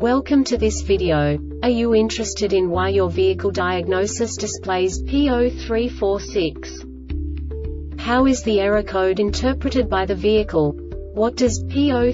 Welcome to this video. Are you interested in why your vehicle diagnosis displays P0346? How is the error code interpreted by the vehicle? What does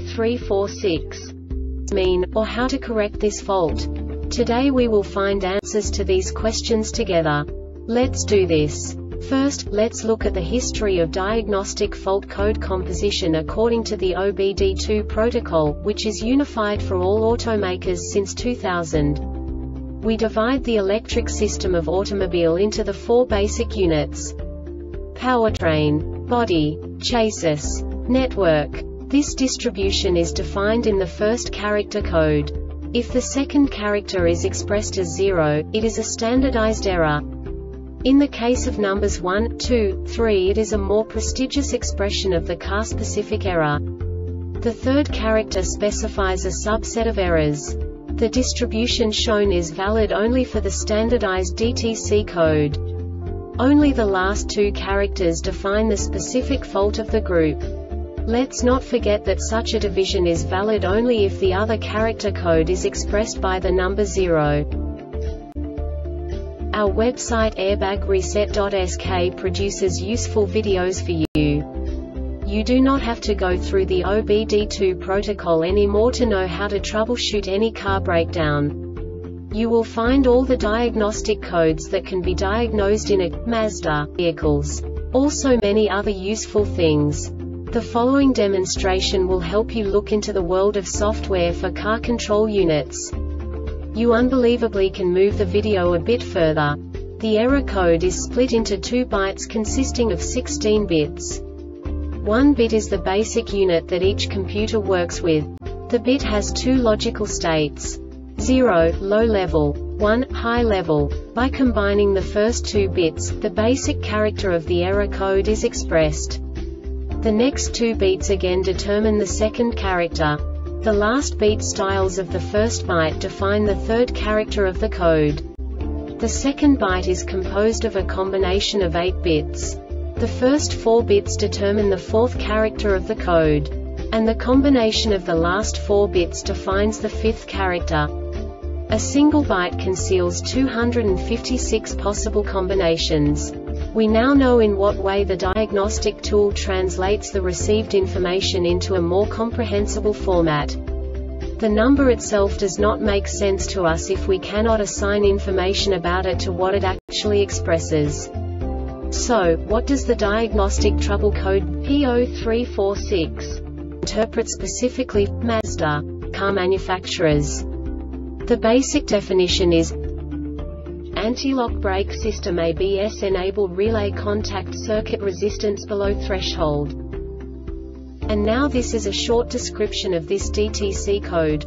P0346 mean, or how to correct this fault? Today we will find answers to these questions together. Let's do this. First, let's look at the history of diagnostic fault code composition according to the OBD2 protocol, which is unified for all automakers since 2000. We divide the electric system of automobile into the four basic units: powertrain, body, chassis, network. This distribution is defined in the first character code. If the second character is expressed as 0, it is a standardized error. In the case of numbers 1, 2, 3, it is a more prestigious expression of the car-specific error. The third character specifies a subset of errors. The distribution shown is valid only for the standardized DTC code. Only the last two characters define the specific fault of the group. Let's not forget that such a division is valid only if the other character code is expressed by the number 0. Our website airbagreset.sk produces useful videos for you. You do not have to go through the OBD2 protocol anymore to know how to troubleshoot any car breakdown. You will find all the diagnostic codes that can be diagnosed in a Mazda vehicles. Also many other useful things. The following demonstration will help you look into the world of software for car control units. You unbelievably can move the video a bit further. The error code is split into 2 bytes consisting of 16 bits. 1 bit is the basic unit that each computer works with. The bit has 2 logical states: 0, low level, 1, high level. By combining the first 2 bits, the basic character of the error code is expressed. The next 2 beats again determine the second character. The last beat styles of the first byte define the third character of the code. The second byte is composed of a combination of 8 bits. The first 4 bits determine the fourth character of the code. And the combination of the last 4 bits defines the fifth character. A single byte conceals 256 possible combinations. We now know in what way the diagnostic tool translates the received information into a more comprehensible format. The number itself does not make sense to us if we cannot assign information about it to what it actually expresses. So, what does the diagnostic trouble code P0346 interpret specifically for Mazda car manufacturers? The basic definition is: anti-lock brake system ABS enabled relay contact circuit resistance below threshold. And now this is a short description of this DTC code.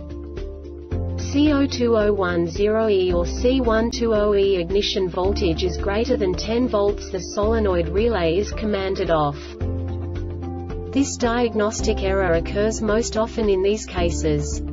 C02010E or C120E ignition voltage is greater than 10 volts. The solenoid relay is commanded off. This diagnostic error occurs most often in these cases: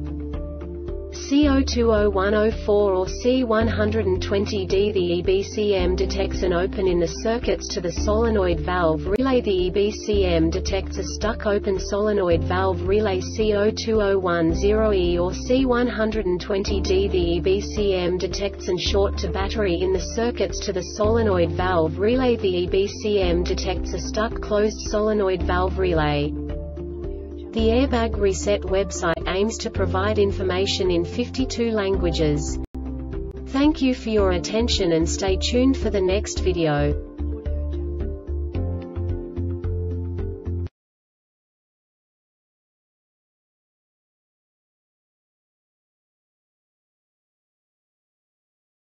C020104 or C120D. The EBCM detects an open in the circuits to the solenoid valve relay. The EBCM detects a stuck open solenoid valve relay. C02010E or C120D. The EBCM detects an short to battery in the circuits to the solenoid valve relay. The EBCM detects a stuck closed solenoid valve relay. The Airbag Reset website aims to provide information in 52 languages. Thank you for your attention and stay tuned for the next video.